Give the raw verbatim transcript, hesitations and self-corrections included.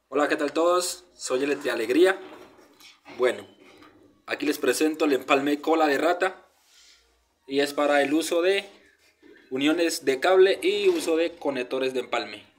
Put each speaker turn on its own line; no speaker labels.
Hola, ¿qué tal todos? Soy el de Alegría. Bueno, aquí les presento el empalme cola de rata y es para el uso de uniones de cable y uso de conectores de empalme.